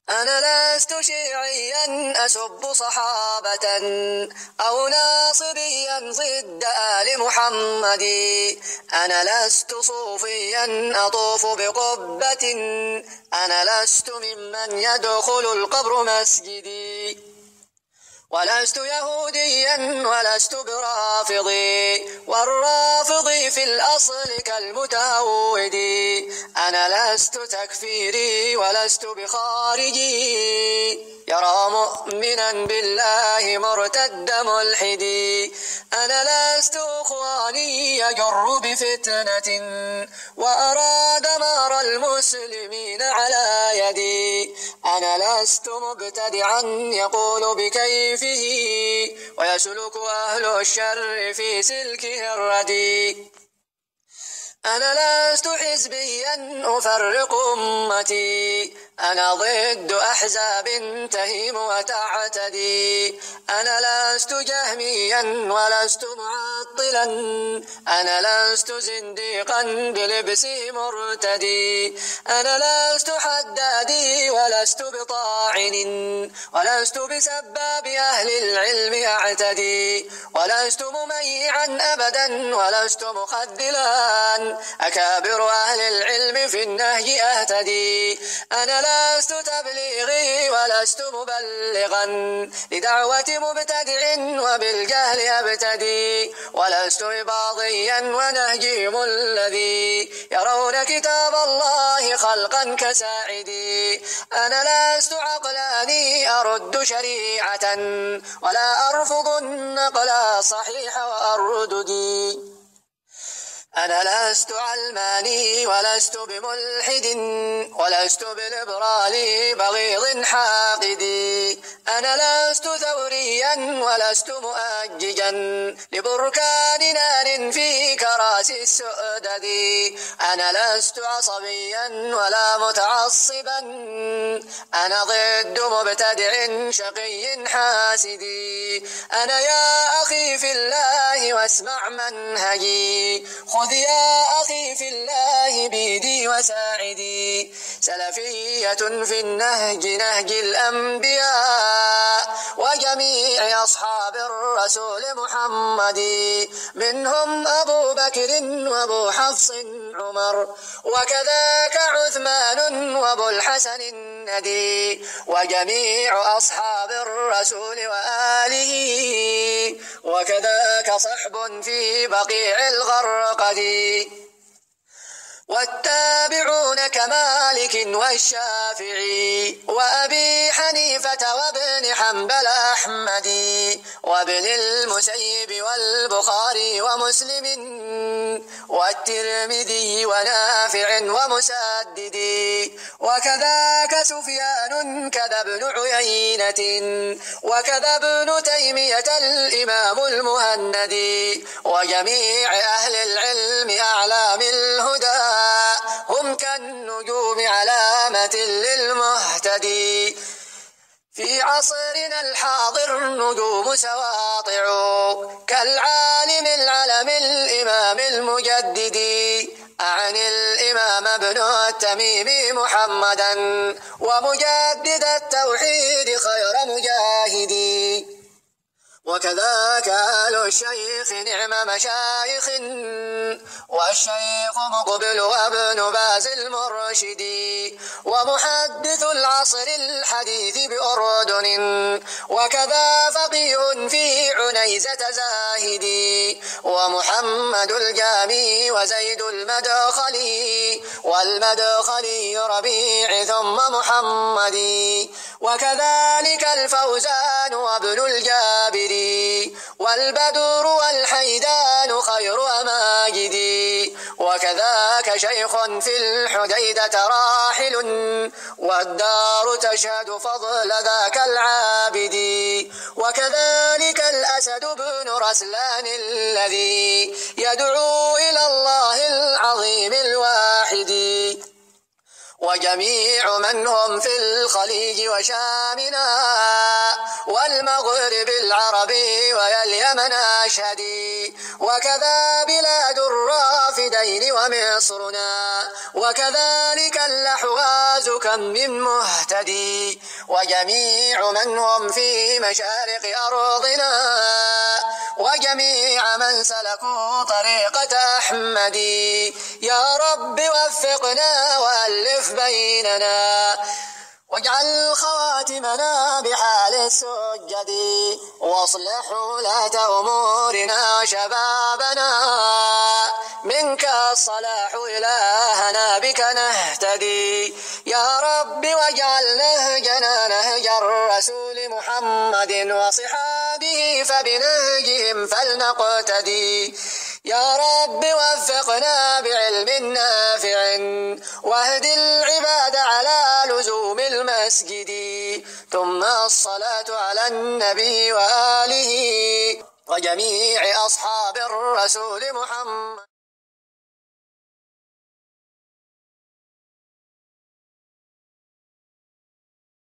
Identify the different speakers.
Speaker 1: أنا لست شيعيا أسب صحابة أو ناصبيا ضد آل محمد. أنا لست صوفيا أطوف بقبة. أنا لست ممن يدخل القبر مسجدي. ولست يهوديا ولست برافضي، والرافضي في الأصل كالمتهودي. أنا لست تكفيري ولست بخارجي، يرى مؤمنا بالله مرتد ملحدي. أنا لست أخواني يجر بفتنة وأراد دمار المسلمين على يدي. أنا لست مبتدعا يقول بكيفه ويسلك أهل الشر في سلكه الردي. أنا لست حزبيا أفرق أمتي، أنا ضد أحزاب تهيم وتعتدي. أنا لست جهميا ولست معطلا، أنا لست زنديقا بلبس مرتدي. أنا لست حدادي ولست بطاعن، ولست بسباب أهل العلم أعتدي. ولست مميعا أبدا ولست مخذلا، أكابر أهل العلم في النهي أهتدي. أنا لست تبليغي ولست مبلغا لدعوة مبتدع وبالجهل أبتدي. ولست إباضيا ونهجهم الذي يرون كتاب الله خلقا كساعدي. أنا لست عقلاني أرد شريعة ولا أرفض النقل صحيح وأرددي. أنا لست علماني ولست بملحد ولست بليبرالي بغيض حاقدي. أنا لست ثوريا ولست مؤججا لبركان نار في كراسي السؤدد. أنا لست عصبيا ولا متعصبا، أنا ضد مبتدع شقي حاسدي. أنا يا أخي في الله واسمع منهجي، خذ يا أخي في الله بيدي وساعدي. سلفية في النهج نهج الأنبياء وجميع أصحاب الرسول محمد، منهم أبو بكر وأبو حفص عمر، وكذاك عثمان وأبو الحسن الندي، وجميع أصحاب الرسول وآله، وكذاك صحب في بقيع الغرقد، والتابعون كمالك والشافعي وأبي حنيفة وابن حنبل أحمد وابن المسيب والبخاري ومسلم والترمذي ونافع ومسدد، وكذاك سفيان كذا ابن عيينة وكذا ابن تيمية الإمام المهند، وجميع أهل العلم أعلام الهدى هم كالنجوم علامة للمهتدي. في عصرنا الحاضر نجوم سواطع كالعالم العلم الإمام المجدد، أعني الإمام ابن التميم محمدا ومجدد التوحيد خير مجاهدي. وكذاك آل الشيخ نعم مشايخ، والشيخ مقبل وابن باز المرشدي، ومحدث العصر الحديث بأردن، وكذا فقيه في عنيزة زاهدي، ومحمد الجامي وزيد المدخلي، والمدخلي ربيع ثم محمدي، وكذلك الفوزان وابن الجابر، والبدر والحيدان خير أماجدي، وكذاك شيخ في الحديدة راحل، والدار تشهد فضل ذاك العابد، وكذلك الأسد بن رسلان الذي يدعو إلى الله العظيم الواحد، وجميع من هم في الخليج وشامنا والمغرب العربي ويا اليمن أشهدي، وكذا بلاد الرافدين ومصرنا، وكذلك الأحواز كم من مهتدي، وجميع من هم في مشارق أرضنا، وجميع من سلكوا طريقة أحمدي. يا رب وفقنا وألف بيننا، واجعل خواتمنا بحال السجد، واصلح ولاة أمورنا وشبابنا، منك الصلاح إلهنا بك نهتدي. يا رب واجعل نهجنا نهج الرسول محمد وصحابه فبنهجهم فلنقتدي. يا رب وفقنا بعلم نافع، واهد العباد على لزوم المسجد، ثم الصلاة على النبي وآله وجميع أصحاب الرسول محمد.